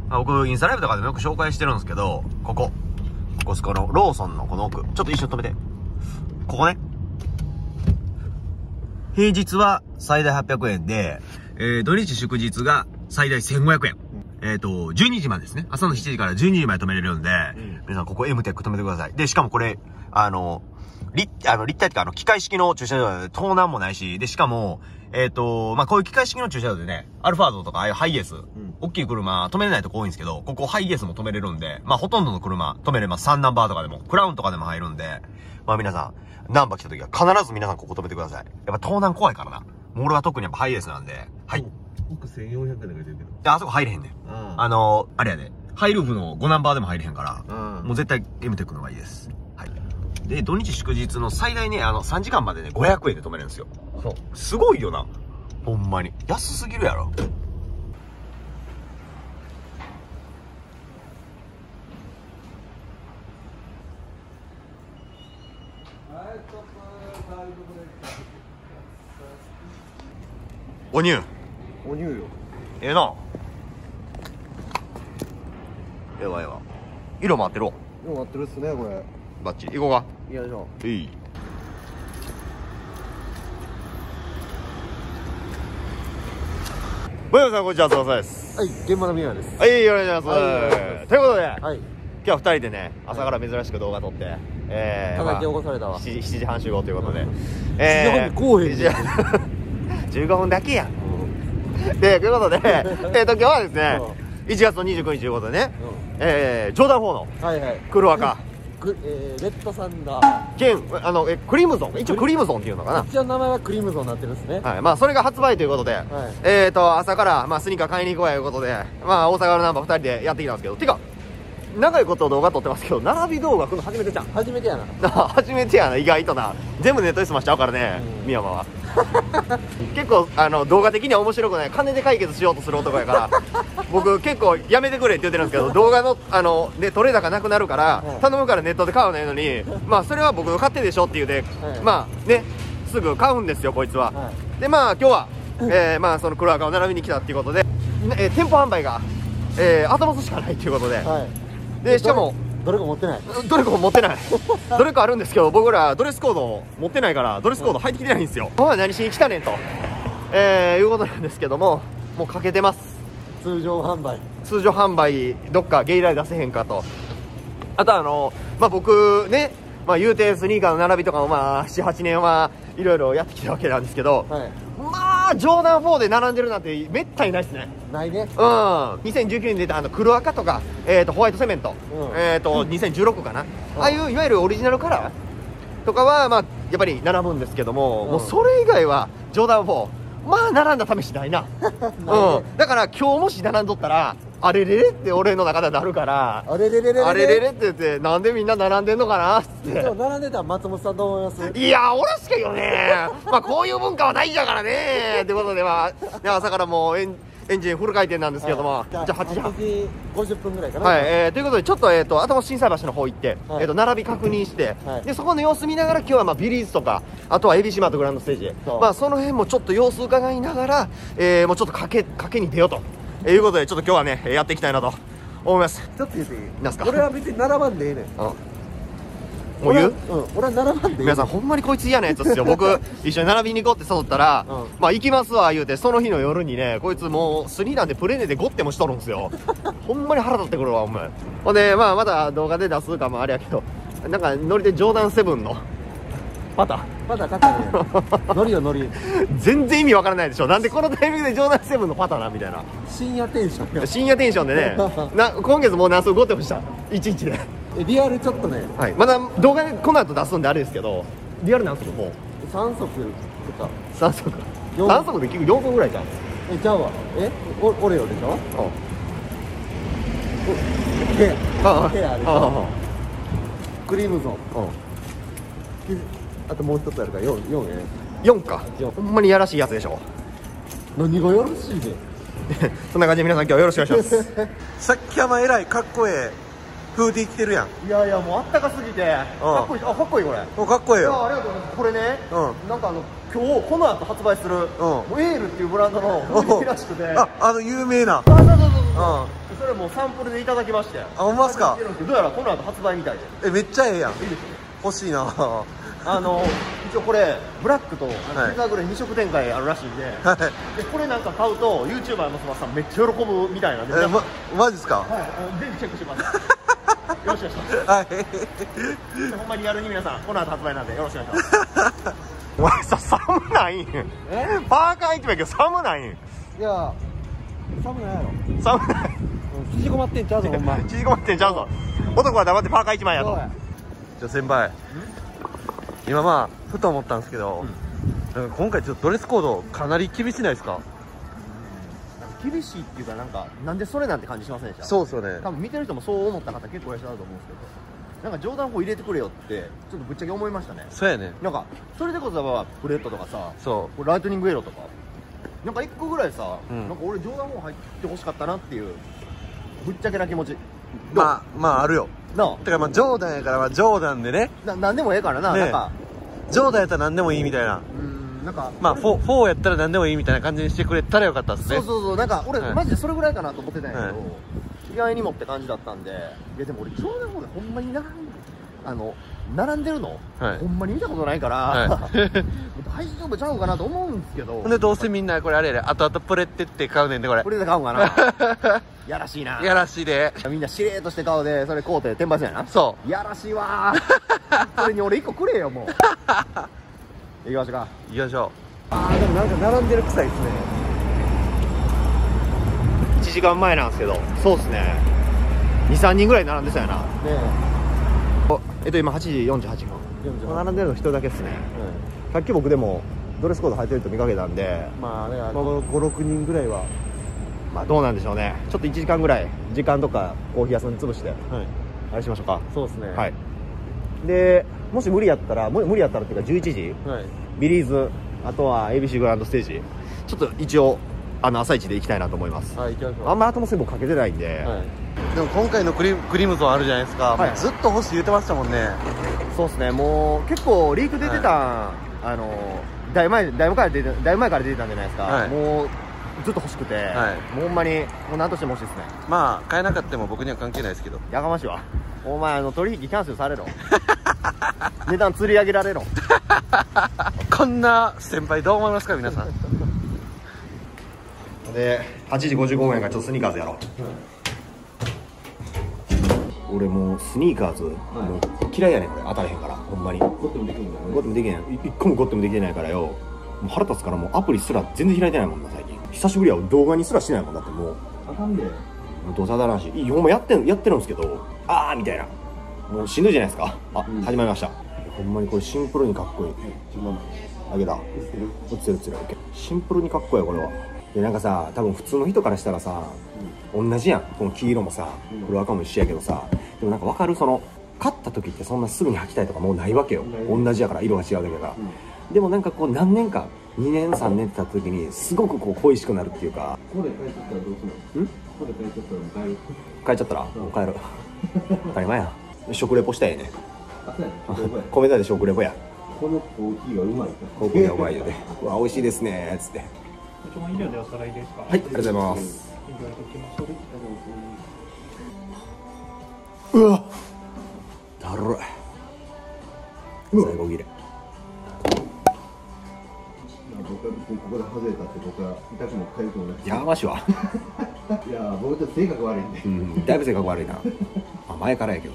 僕、インスタライブとかでもよく紹介してるんですけど、このローソンのこの奥。ちょっと一緒に止めて。ここね。平日は最大800円で、土日祝日が最大1500円。12時までですね。朝の7時から12時まで止めれるんで、皆さんここ M テック止めてください。で、しかもこれ、立体ってか機械式の駐車場で盗難もないし、で、しかも、こういう機械式の駐車場でね、アルファードとかああいうハイエース、大きい車止めれないとこ多いんですけど、ここハイエースも止めれるんで、ほとんどの車止めれます。3ナンバーとかでも、クラウンとかでも入るんで、皆さん、ナンバー来た時は必ず皆さんここ止めてください。やっぱ盗難怖いからな。もう俺は特にやっぱハイエースなんで、はい。 僕1400円で書いてるけど。 で、あそこ入れへんねん。あれやで、ハイルーフの5ナンバーでも入れへんから、もう絶対 M テックの方がいいです。はい。で、土日祝日の最大ね、3時間までね、500円で止めれるんですよ。そう。すごいよな。ほんまに。安すぎるやろ。お乳。 お乳よ。 ええな。ええわええわ。色回ってるわ。 色回ってるっすね、これ。 バッチリ。行こうか。 よいしょ。 いい。ボヨさん、こんにちは、すいませんです。 はい、現場のミヤです。 はい、お願いします。ということで、 はい。 今日は2人でね、朝から珍しく動画撮って、 叩き起こされたわ。 7時半集合ということで。 7時半にこうへんねん。 15分だけやん。で、ということで、今日はですね、1月の29日ということでね、ジョーダン4の黒赤。 レッドサンダー。 クリムゾン。一応クリムゾンっていうのかな。 一応名前はクリムゾンになってるんですね。 はい。それが発売ということで、朝から、スニーカー買いに行こうやいうことで、大阪のナンバー2人でやってきたんですけど、てか、長いこと動画撮ってますけど、並び動画来るの初めてじゃん。 初めてやな。 初めてやな、意外とな。全部ネットで済ましちゃうからね、深山は。結構、動画的には面白くない。金で解決しようとする男やから、僕結構やめてくれって言ってるんですけど、動画の、撮れ高なくなるから、頼むからネットで買うのやのに、それは僕の勝手でしょって言うて、すぐ買うんですよ、こいつは。で、今日は、その黒赤を並びに来たっていうことで、店舗販売が、アトモスしかないっていうことで、で、しかも、 どれか持ってない。 どれか持ってない。どれかあるんですけど、僕らドレスコード持ってないから、ドレスコード入ってきてないんですよ。お前何しに来たねんと、いうことなんですけども、もうかけてます。 通常販売どっかゲイラで出せへんかと。あと僕ね、言うてスニーカーの並びとかも7、8年はいろいろやってきたわけなんですけど、ジョーダン4で並んでるなんてめったにないですね。 ないね。 2019年に出た黒赤とか、ホワイトセメント、2016かな、ああいういわゆるオリジナルカラーとかはやっぱり並ぶんですけども、もうそれ以外はジョーダン4並んだ試しないな。だから今日もし並んどったら、あれれれって俺の中でなるから、あれれれれって言って、なんでみんな並んでんのかなって。 並んでたら松本さんどう思います？ いや、俺しか言うね。こういう文化はないんやからね。ってことで朝からもうエンジンフル回転なんですけども、じゃあ8時半。 8時50分ぐらいかな。 はい、ということで、ちょっと、頭の心斎橋の方行って、並び確認して、で、そこの様子見ながら、今日はビリーズとか、あとはエビシマートグランドステージ、その辺もちょっと様子伺いながら、もうちょっと賭けに出ようと。いうことで、ちょっと今日はね、やっていきたいなと思います。 ちょっと言っていい？ なんすか？ 俺は別に並ばんでええねん。 もう言う？ 俺は並ばんでええ。 皆さん、ほんまにこいつ嫌なやつですよ。僕、一緒に並びに行こうって誘ったら、行きますわ、言うて、その日の夜にね、こいつもう、スリーランでプレネで5ってもしとるんですよ。ほんまに腹立ってくるわ、お前。ほんで、また動画で出すかもあれやけど、なんか、ノリでジョーダン7の、パタ買ったね。ノリよノリ。 全然意味わからないでしょ。なんでこのタイミングでジョーダン7のパタなみたいな。 深夜テンション。 深夜テンションでね、今月もう何数5ってもした。1日で。 リアルちょっとね。 はい。まだ動画でこの後出すんであれですけど、リアル何足もう。 3足とか。 3足。3足で結局4分ぐらいじゃん。 ちゃうわ。オレオでしょ？ヘアでしょ？クリムゾン。あともう一つあるから4 か。ほんまにやらしいやつでしょ。 何がよろしいで。 そんな感じで皆さん今日はよろしくお願いします。 さっきはえらいかっこええフーディー着てるやん。 いやいや、もうあったかすぎてかっこいい。かっこいいこれ。 かっこええよ。 ありがとうございます。これね、なんか今日この後発売するエールっていうブランドのフーディーらしくて、 有名な。 それもうサンプルでいただきまして。 あ、ほんまっすか。 どうやらこの後発売みたいで。 めっちゃええやん。 いいでし欲しいな。 ょ。一応これブラックとシザーグレー2色展開あるらしいんで、 はい。 でこれなんか買うと YouTuber の松さんめっちゃ喜ぶみたいなんで、 マジっすか。 はい、ぜひチェックしてください。よろしくお願いします。 はい。 ほんまにリアルに皆さんこの後発売なんでよろしくお願いします。お前さ、寒ないんパーカー行ってもいいけど寒ないん。 いや寒ないやろ。 寒ない。 縮こまってんちゃうぞほんま。 縮こまってんちゃうぞ。男は黙ってパーカー1枚やと。 じゃあ先輩、今まあふと思ったんですけど、今回ちょっとドレスコードかなり厳しないですか。 厳しいっていうかなんでそれなんて感じしませんでした。 そうですよね。 多分見てる人もそう思った方結構いらっしゃると思うんですけど、なんか冗談法入れてくれよってちょっとぶっちゃけ思いましたね。 そうやね。 なんかそれでこそプレットとかさ、 そライトニングエロとかなんか1個ぐらいさ、 うんなんか俺冗談法入ってほしかったなっていうぶっちゃけな気持ち。 う。まああるよ。 なだからまあジョーダンやからまあジョーダンでね。 なんでもええからな、 ねなんかジョーダンやったら何でもいいみたいな。 なんかまあ4やったら何でもいいみたいな感じにしてくれたらよかったですね。 そうなんか俺、 はいマジでそれぐらいかなと思ってたんやけど、 はい意外にもって感じだったんで。いやでも俺冗談法でほんまに並んでるの、 はいほんまに見たことないから、 はい大丈夫ちゃうかなと思うんですけど。 ほんでどうせみんなこれあれやで後々プレってって買うねんでこれ。 これで買うんかな。やらしいな。 やらしいで。 みんなしれーとして顔でそれ買うて転売するやな。 そやらしいわー。それに俺1個くれよもう。行きましょうか。 う。行きましょでもなんか並んでる臭いですね。1時間前なんですけど、そうですね、2、3人ぐらい並んでそうやな。今8時48分。並んでるの1人だけですね。さっき僕でもドレスコード履いてる人見かけたんで、 まあね、5、6人ぐらいは。 まあどうなんでしょうね。ちょっと1時間ぐらい時間とかコーヒー屋さんに潰してはい。 あれしましょうか。 そうですね。 はい。でもし無理やったらっていうか11時はい。 ビリーズ、あとは ABC グランドステージ、ちょっと一応朝一で行きたいなと思います。 はい、行きましょう。 あんまアトモスもかけてないんで、 はい。 う。でも今回のクリムゾンあるじゃないですか。 はいもうずっと欲しい言ってましたもんね。 そうですね。もう結構リーク出てた、だいぶ前から出てたんじゃないですか。 はいもうずっと欲しくて、 はいもうほんまにもう何としても欲しいですね。 まあ買えなかったも僕には関係ないですけど。 やかましいわ。お前取引キャンセルされろ。値段釣り上げられろ。 こんな先輩どう思いますか皆さん。 で8時55分やからちょっとスニーカーズやろう。俺もうスニーカーズ、もう嫌いやねんこれ。当たれへんからほんまに。ゴッテムできへん1個もゴッテムできてないからよ。もう腹立つからもうアプリすら全然開いてないもんな最近。久しぶりや動画にすらしないもんだってもう。 あかんで。 どうせ当たらんし、ほんまやってるんですけど、あーみたいな。もうしんどいじゃないですか。始まりました。ほんまにこれシンプルにかっこいい。あげた。映ってる。シンプルにかっこいいこれは。でなんかさ、多分普通の人からしたらさ、同じやん。この黄色もさ、これ赤も一緒やけどさ、でもなんか分かる、買った時ってそんなすぐに履きたいとかもうないわけよ。同じやから色が違うだけだから。でもなんかこう何年か2年3年って経った時にすごくこう恋しくなるっていうか。 これ帰っちゃったらどうするの？これ帰っちゃったらもう帰る。 帰っちゃったらもう帰る。当たり前や。食レポしたいね。 あ、そうやね。 米田で食レポや。 このコーヒーがうまい。 コーヒーがうまいよね。うわ美味しいですねつって。 調味料でおさらいですか。 はい、ありがとうございます。うわだるい。最後切れ。 僕はここで外れたって僕は痛くも痒くもなくて。 やましいわ。 いや僕ちょっと性格悪いんで。 だいぶ性格悪いな。まあ前からやけど。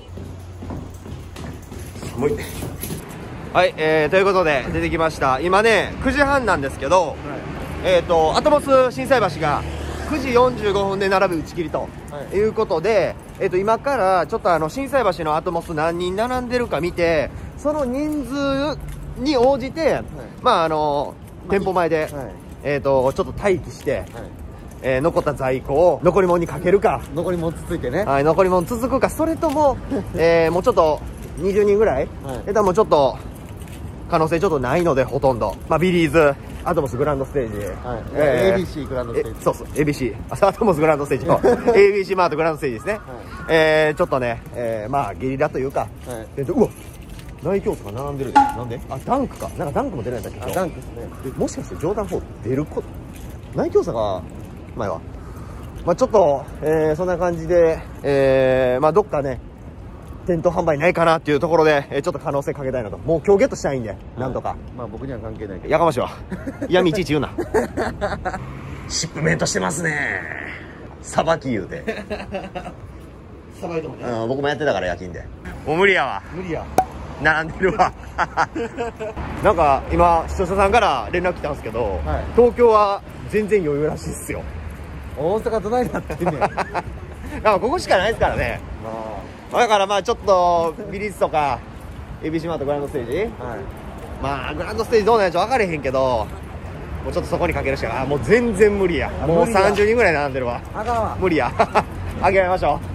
寒い。はい、ということで出てきました。今ね9時半なんですけど、アトモス心斎橋が9時45分で並ぶ打ち切りということで、今からちょっと心斎橋のアトモス何人並んでるか見て、その人数に応じて、まあ店舗前で、ちょっと待機して、残った在庫を残り物にかけるか、 残りもつついてね。 はい、残り物続くか、それとも、もうちょっと20人ぐらい、もうちょっと可能性ちょっとないので、ほとんど、まあ、ビリーズアトモスグランドステージ、 ABC グランドステージ。 そう ABC アトモスグランドステージとABC マートグランドステージですね。ちょっとね、まあゲリラというか、うわ内競争が並んでるで。なんで？あ、ダンクか。なんかダンクも出ないんだけど。 ダンクですね。 もしかしてジョーダン4出ること。内競争が前はまあちょっと、そんな感じで、まあどっかね、店頭販売ないかなっていうところで、ちょっと可能性かけたいなと。もう今日ゲットしたいんで、なんとか。 まあ僕には関係ないけど。 やかましいわ。嫌味いちいち言うな。シップメントしてますね。さばき言うて。 さばいともね。 僕もやってたから夜勤で。もう無理やわ。 無理や。 並んでるわ。なんか今視聴者さんから連絡来たんですけど、 はい、 東京は全然余裕らしいっすよ。 大阪どないなってんねん。 だからここしかないですからね。だからまあちょっとビリッツとかエビシマとグランドステージ、はい、まあグランドステージどうなんでしょう分かれへんけど、もうちょっとそこにかけるしか、もう全然無理や。もう30人ぐらい並んでるわ。 あかんわ。 無理や。あげましょう。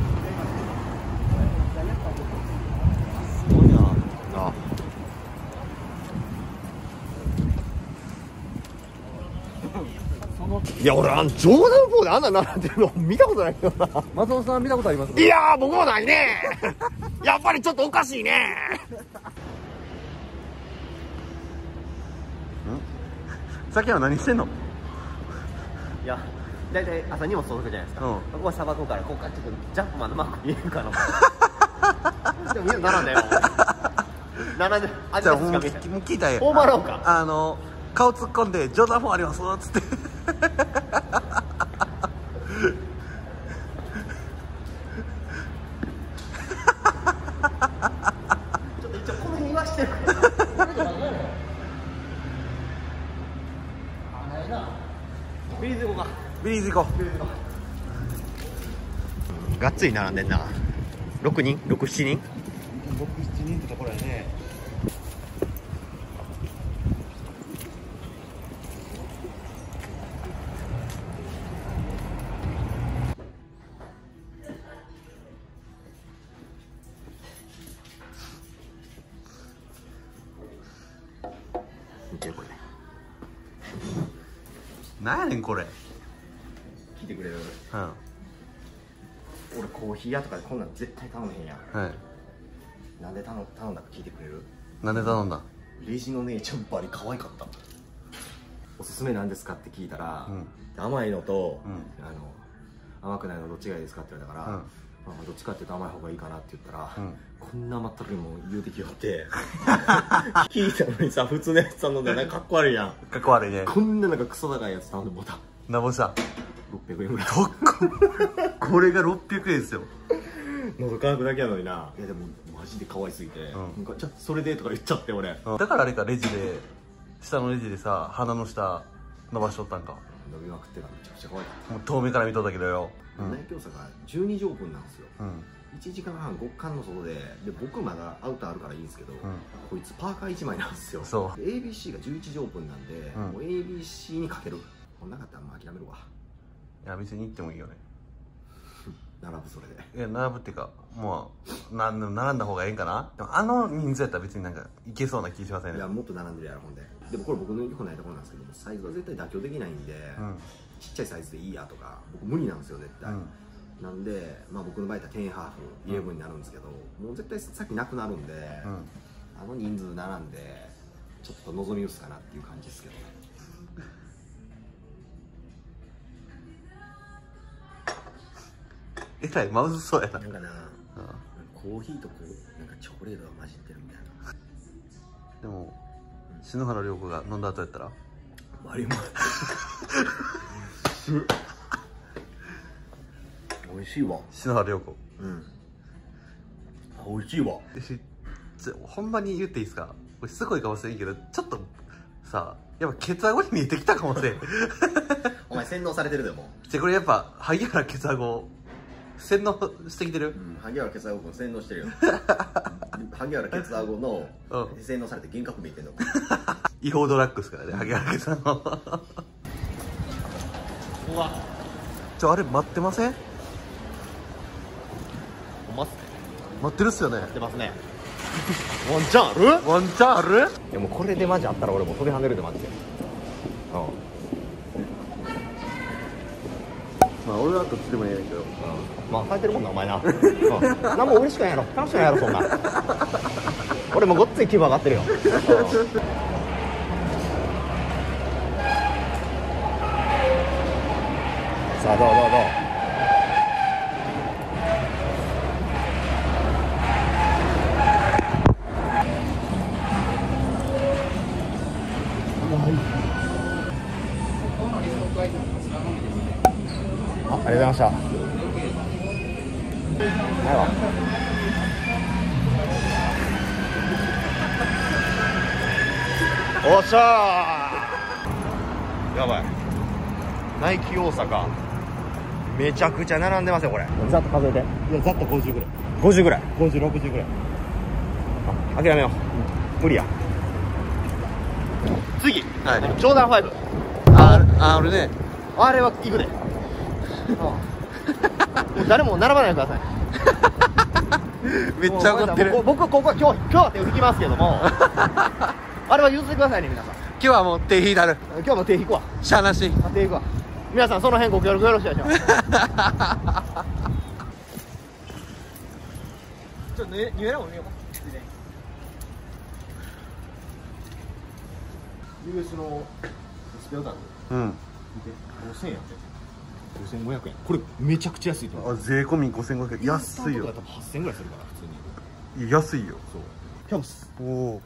いや俺冗談方であんな並んでるの見たことないよな。 松本さん見たことあります？ いやー僕もないね。やっぱりちょっとおかしいね。 さっきは何してんの？ いや大体朝荷物届くじゃないですか、ここはさばくからここからちょっとジャンプマンのマーク見えるかな。でもみんな並んだよ。並んであじゃあもう聞いたよ。 ホームアローンか。 顔突っ込んで冗談もありますっつって。 ちょっと一応この辺言わしてる。ビリーズ行こうか。 ビリーズ行こう。がっつり並んでんな。6人 ?6、7人 6、7人ってところやね。 見てこれ。 なんやねんこれ。 聞いてくれる？ うん。 俺コーヒー屋とかでこんなん絶対頼めへんやん。 はい。 なんで頼んだか聞いてくれる？ なんで頼んだ？ レジの姉ちゃんバリ可愛かった。おすすめなんですかって聞いたら、甘いのと、甘くないのどっちがいいですかって言われたから、まあ、どっちかっていうと甘い方がいいかなって言ったら、こんな甘ったるいもん言うてきよって聞いたのにさ、普通のやつ頼んだらかっこ悪いやん。 かっこ悪いね。 こんななんかクソ高いやつ頼んでもうた。 なんぼした 600円ぐらい。 これが600円ですよ。 喉乾くだけやのにな。いやでもマジで可愛すぎて、なんかじゃあそれでとか言っちゃって俺。 だからあれか、レジで下のレジでさ、鼻の下伸ばしとったんか。 伸びまくってた。めちゃくちゃ可愛かった。 もう遠目から見とったけどよ。 内京坂が12時オープンなんですよ。1時間半極寒の外で、僕まだアウターあるからいいんですけど、こいつパーカー1枚なんですよ。 そう。 ABC が11時オープンなんで、もう ABC にかける。こんなかったらもう諦めるわ。 いや別に行ってもいいよね。 並ぶそれで。 いや並ぶっていうか、もう並んだ方がええんかな。でもあの人数やったら別になんかいけそうな気しませんね。 いやもっと並んでるやろほんで。でもこれ僕の良くないところなんですけども、サイズは絶対妥協できないんで、ちっちゃいサイズでいいやとか、僕無理なんですよ絶対。なんで、まあ、僕の場合は10ハーフ11になるんですけど、もう絶対さっきなくなるんで、あの人数並んでちょっと望み薄かなっていう感じですけど。 えらいマウスそうやな。 なんかな、コーヒーとこうなんかチョコレートが混じってるみたいな。 でも篠原涼子が飲んだ後やったらマリマ美味しいわ。 篠原涼子。 美味しいわ。 ほんまに言っていいですか、これすごいかもしれんけど、ちょっとさ、やっぱケツアゴに見えてきたかもしれん。 お前洗脳されてるでも。 これやっぱ萩原ケツアゴ洗脳してきてる。 萩原ケツアゴ君洗脳してるよ。萩原ケツアゴの洗脳されて幻覚見えてんの。 違法ドラッグですからね、萩原ケツアゴ。 うわ、 あれ待ってません？ ほんまっすね。 待ってるっすよね。 待ってますね。ワンチャンある？ ワンチャンある？ いやもうこれでマジあったら俺もう飛び跳ねるでマジで。 まあ俺はどっちでもいいけど、 まあ入ってるもんなお前な。何も嬉しくないやろ、楽しくないやろそんな。俺もごっつい気分上がってるよ。 さあどうありがとうございました。ないわ。おっしゃー。やばい。ナイキ大阪。めちゃくちゃ並んでますよこれ。ざっと数えて。 いや、ざっと50ぐらい。 50ぐらい。 50、60ぐらい。 諦めよう。無理や。次。 はい。 ジョーダン5。 俺ね。 あれは行くで。もう誰も並ばないでください。 めっちゃ怒ってる。 僕ここ今日は手を引きますけどもあれは譲ってくださいね皆さん。 今日はもう手引いたる。 今日も手引くわ。 しゃあなし。 手引くわ。皆さんその辺ご協力よろしくお願いしますちょっとニュエラも見ようか。US のスペアタンクうん。 見て5000円やって5500円。これめちゃくちゃ安いと思う。 税込み5500円。安いよ。 多分8000円ぐらいするから普通に。 安いよ。 そうキャブスおお。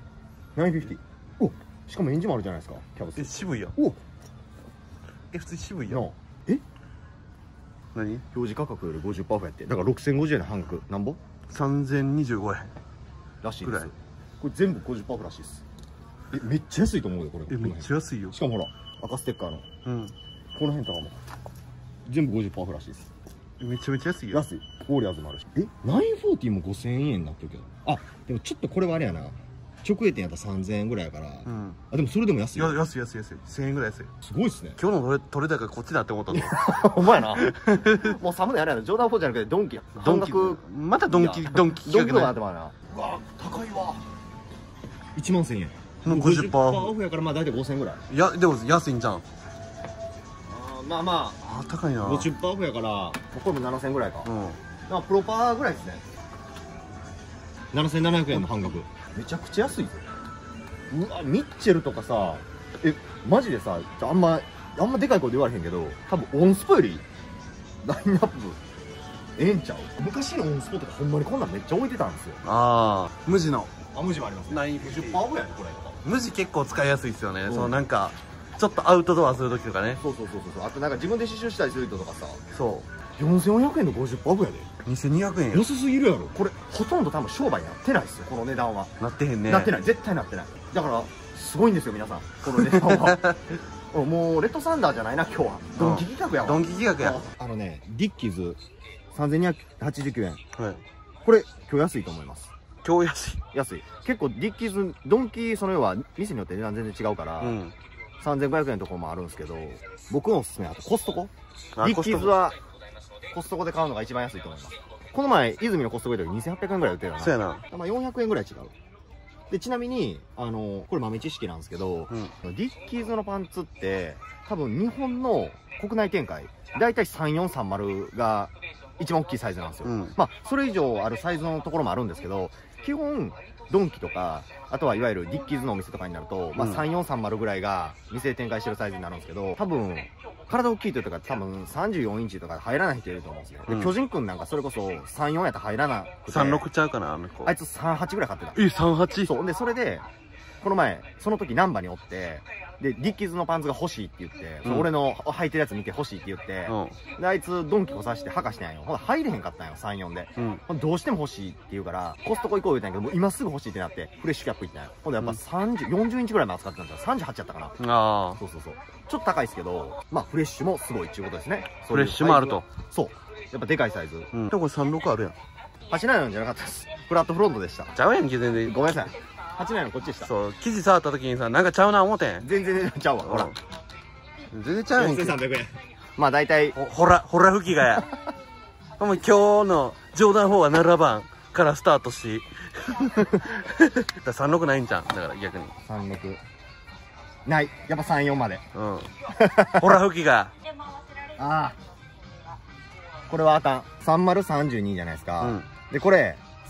950。おしかもエンジンもあるじゃないですかキャブス。 渋いやん。 お普通に渋いやん。 なあえ何表示価格より 50% オフやって。だから6050円の半額なんぼ 3025円らしいです。 ぐらい。 これ全部 50% オフらしいです。めっちゃ安いと思うよこれ。 めっちゃ安いよ。 しかもほら赤ステッカーのうん。 この辺とかも全部 50% オフらしいです。 めちゃめちゃ安いよ。 安い。ウォーリアーズもあるし。940も5000円になってるけど。あでもちょっとこれはあれやな、直営店やったら3000円ぐらいやから、 うん。 あでもそれでも安いよ。 安い。1000円ぐらい安い。 すごいっすね。 今日の取れ高こっちだって思ったの。 お前なもうサムネあれやな、ジョーダン4じゃなくてドンキや。 ドンキ。またドンキ企画ドンキとかなってね。 まうな。うわ高いわ。1万1000円。 もう 50% オフやからまあ大体5000円ぐらい。 いや、でも安いんじゃん。 まあまあ高いな。 50% オフやからこれも7000円ぐらいか。 うん。 まあプロパーぐらいですね。7700円の半額。めちゃくちゃ安いぞ。うわミッチェルとかさ、マジでさ、あんまでかい声で言われへんけど、多分オンスポよりラインナップええんちゃう。昔のオンスポとかほんまにこんなんめっちゃ置いてたんですよ。 ああ、無地の。 無地もありますね。50% オフやねこれ。 無地結構使いやすいですよね。 うんそのなんか、ちょっとアウトドアするときとかね。 そう。あとなんか自分で刺繍したりする人とかさ、 そ 4400円の 50% オフやで。 う。2200円や。 安すぎるやろ。これほとんど多分商売になってないですよこの値段は。 なってへんね。 なってない絶対なってない。だからすごいんですよ皆さんこの値段はもうレッドサンダーじゃないな今日は。ドンキ企画やわ。 ドンキ企画や。 あのねディッキーズ3289円。 はい。 これ今日安いと思います。 今日安い。 安い。結構ディッキーズドンキその要は店によって値段全然違うから、 うん。 3500円のところもあるんですけど、僕のおすすめはあとコストコ。 あディッキーズはコストコで買うのが一番安いと思います。この前泉のコストコで2800円ぐらい売ってるよな。 そうやな。 まあ400円ぐらい違う。でちなみにこれ豆知識なんですけど、 うん。 ディッキーズのパンツって多分日本の国内展開だいたい3430が一番大きいサイズなんですよ。 うん。 まあそれ以上あるサイズのところもあるんですけど、基本ドンキとかあとはいわゆるディッキーズのお店とかになると、まあ、3430ぐらいが店で展開してるサイズになるんですけど、多分体大きい人とか多分34インチとか入らない人いると思うんですね。で巨人くんなんかそれこそ34やったら入らなくて、 36ちゃうかな、あの子。 あいつ38ぐらい買ってた。 38? そうでそれでこの前その時難波におって、でディッキーズのパンツが欲しいって言って、その俺の履いてるやつ見て欲しいって言って、であいつドンキ来さして履かしてんよ。ほら入れへんかったんよ34で、ほんでどうしても欲しいって言うからコストコ行こう言うたんやけど、もう今すぐ欲しいってなってフレッシュキャップ行ったんよ。ほんでやっぱ40インチぐらいも扱ってたんですよ。38やったかな。 ああ。 そうちょっと高いですけど、まあフレッシュもすごいっていうことですね。 フレッシュもあると。 そうやっぱでかいサイズ。 うん。でもこれ36あるやん。 84じゃなかったです。フラットフロントでした。 ちゃうやんけ、全然。 ごめんなさい。84こっちでした。 そう、生地触った時にさ、なんかちゃうな思てん。 全然ちゃうわ。ほら。 全然ちゃうやんけ。 4300円。まあ大体。 ほら吹きがや。もう今日のジョーダン4は7番からスタートし。だ36ないんじゃん。だから逆に。 36。ない。やっぱ34まで。 うん。ほら吹きが。 ああ。これはあかん。3032じゃないですか。で、これ、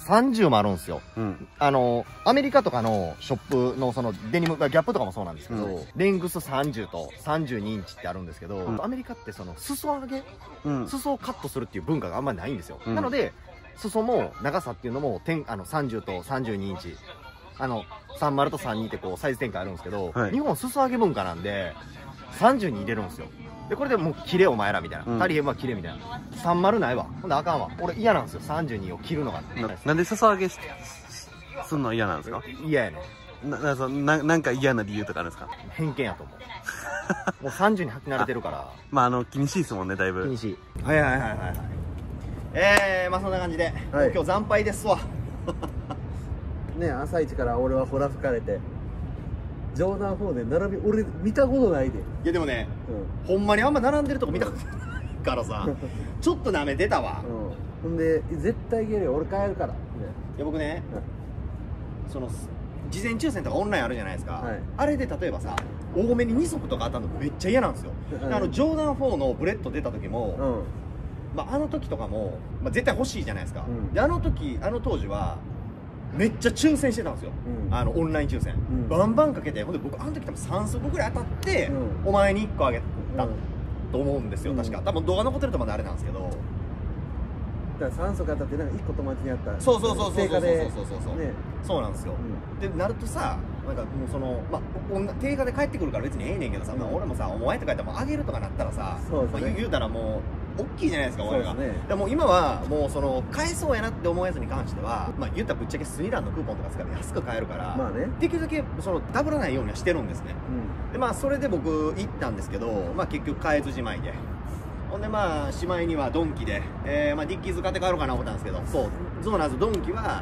30もあるんですよ。 うんアメリカとかのショップのそのデニム、ギャップとかもそうなんですけど、 うんレングス30と32インチってあるんですけど、 うんアメリカってその裾上げ、 うん裾をカットするっていう文化があんまりないんですよ。 うんなので、裾も長さっていうのも30と32インチ、30と32ってこうサイズ展開あるんですけど、 はい日本裾上げ文化なんで、30に入れるんですよ。で、これでもう切れお前らみたいな。 うん足りへんわ切れみたいな。30ないわ。ほんであかんわ。俺嫌なんですよ。32を切るのが。 なんで裾上げすんの嫌なんですか？ 嫌やねなんか嫌な理由とかあるんですか？ 偏見やと思う。もう30に履き慣れてるから。 まあ気にしいですもんね、だいぶ。 気にしい。はいはいはいはいはい。まあそんな感じで、 はい今日惨敗ですわ。 ね、朝一から俺はほら吹かれて、ジョーダン4で並び、俺見たことないで。 いやでもね、ほんまにあんま並んでるとこ見たことないからさ、ちょっと舐めてたわ。 ほんで、絶対いけるよ、俺帰るから。 いや僕ね、その事前抽選とかオンラインあるじゃないですか、 はいあれで例えばさ多めに2足とか当たるのめっちゃ嫌なんですよ、 うんジョーダン4のブレッド出た時も、 うん。 まあ、あの時とかも、まあ、絶対欲しいじゃないですか、 うんであの当時はめっちゃ抽選してたんですよ、 うんオンライン抽選、 んバンバンかけてほんで僕あの時多分3足ぐらい当たって、 うお前に1個あげたうんと思うんですよ、 うん確か多分動画残ってるとまだあれなんですけど、 だから3足当たって、なんか1個友達にあった。 そうそうそうそうそうそう定価でそうそうね。 そうなんですよ、でなるとさなんかもうそのまあ定価で帰ってくるから別にええねんけどさ、まあ俺もさお前とかやったらもうあげるとかなったらさ、 そうですねまあ言うたらもう大きいじゃないですか俺が、 そうですねでも今はもうその買えそうやなって思うやつに関してはまあ言ったらぶっちゃけスニダンのクーポンとか使って安く買えるから、 まあね。 できるだけそのダブらないようにはしてるんですねでまあそれで僕行ったんですけどまあ結局買えずじまいでほんでまあしまいにはドンキで、まあ、ディッキーズ買って帰ろうかな思ったんですけどそうゾーナーズドンキは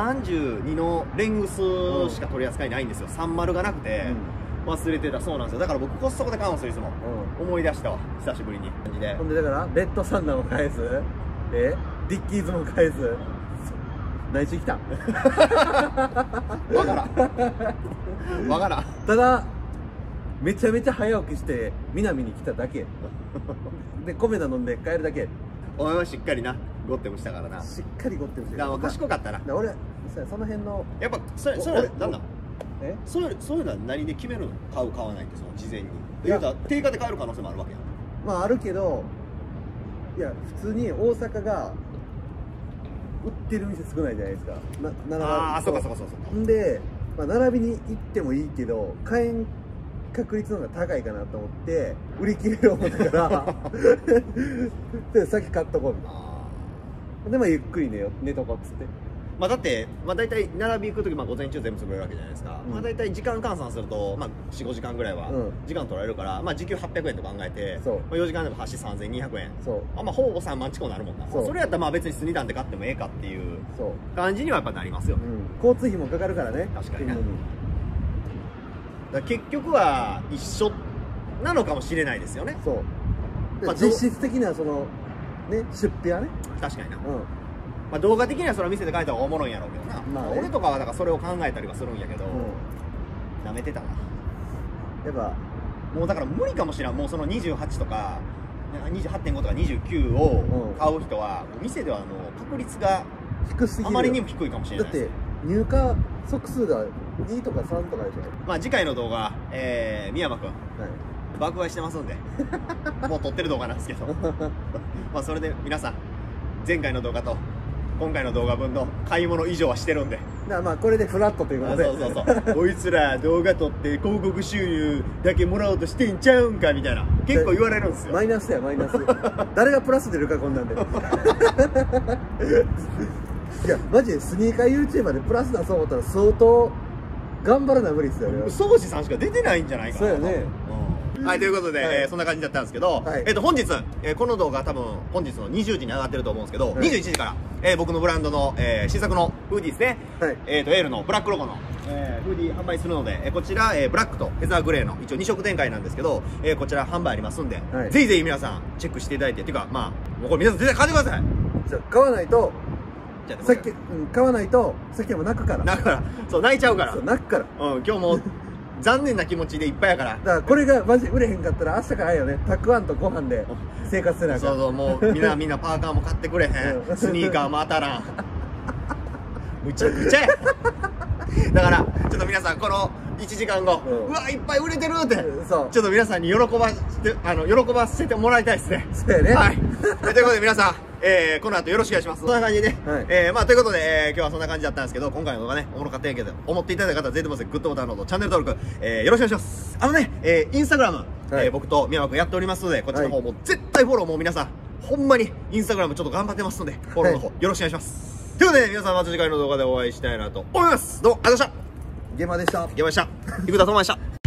32のレングスしか取り扱いないんですよ30がなくて、忘れてたそうなんですよだから僕コストコで買うんですよいつも、思い出したわ久しぶりに感じでほんでだからレッドサンダーも返す、ディッキーズも返す、何しに来たん？ わからんわからんただめちゃめちゃ早起きして南に来ただけで米田飲んで帰るだけ。 お前はしっかりなゴッテムしたからなしっかりゴッテムしてる。 だから賢かったな俺その辺のやっぱそれなんだえそういうのは何で決めるの買う買わないってその事前にいや言うたら定価で買える可能性もあるわけやんまああるけど、いや普通に大阪が売ってる店少ないじゃないですか。 ああそうかそうかそうかほんで、まあ、並びに行ってもいいけど買えん確率の方が高いかなと思って売り切れる思ったからで先買っとこうみたいな。でまあゆっくり寝とこうっつって。 まあだってまあ大体並び行く時まあ午前中全部潰れるわけじゃないですか、まあ大体時間換算するとまあ 4,5 時間ぐらいは時間取られるからまあ時給800円と考えてそうまあ4時間でも端3200円そうまあほぼ3万近くなるもんなそうそれやったらまあ別にスニダンで買ってもええかっていうそう感じにはやっぱなりますよね、 交通費もかかるからね。 確かにねっていうのだから結局は一緒なのかもしれないですよねそう、 まあ実質的なそのね出費はね。 確かにな、 うんまあ、動画的にはそれは店で書いた方がおもろいんやろうけどな、 まあね俺とかはだからそれを考えたりはするんやけど、なめてたなやっぱもうだから無理かもしれんもうその28とか 28.5 とか29を買う人は店では確率が低すぎるよ。 あまりにも低いかもしれないですだって入荷足数が2とか3とかでしょ。 まあ次回の動画三山くんはい爆買いしてますんでもう撮ってる動画なんですけどまあそれで皆さん前回の動画と今回の動画分の買い物以上はしてるんでだからまあこれでフラットということで。 そうそうそうこいつら動画撮って広告収入だけもらおうとしてんちゃうんかみたいな結構言われるんですよマイナスやマイナス誰がプラス出るかこんなんでいやマジでスニーカー YouTuber でプラス出そう思ったら相当頑張らな無理ですよね。 宗司さんしか出てないんじゃないかなそうやね。 はいということで、 はいそんな感じだったんですけど、 はい本日、この動画多分本日の20時に上がってると思うんですけど、 はい 21時から、僕のブランドの、新作のフーディーですね、 はいエールのブラックロゴの、フーディー販売するので、こちら、ブラックとフェザーグレーの一応2色展開なんですけど、こちら販売ありますんで、 はいぜひぜひ皆さんチェックしていただいてっていうかまあもうこれ皆さん絶対買ってくださいじゃあ買わないとじゃあさっき、買わないとさっきも泣くから。 だからそう泣いちゃうからそう泣くから。 今日も残念な気持ちでいっぱいやからだからこれがマジ売れへんかったら明日からあれよね、たくあんとご飯で生活せなあかん。 そうそうもうみんなパーカーも買ってくれへんスニーカーも当たらんむちゃくちゃやだからちょっと皆さんこの1時間後、うわいっぱい売れてるってそうちょっと皆さんに喜ばせてもらいたいですね。 そうやねはいということで皆さんこの後よろしくお願いします。そんな感じでね、まあということで、今日はそんな感じだったんですけど、今回の動画ねおもろかったんやけど思っていただいた方はぜひともグッドボタンのチャンネル登録、よろしくお願いします。インスタグラム、僕と宮間くんやっておりますので、こっちの方も絶対フォローも皆さんほんまにインスタグラムちょっと頑張ってますのでフォローの方よろしくお願いします。ということで皆さんまた次回の動画でお会いしたいなと思います。どうもありがとうございました。 ゲマでした。 ゲマでした。生田智真でした。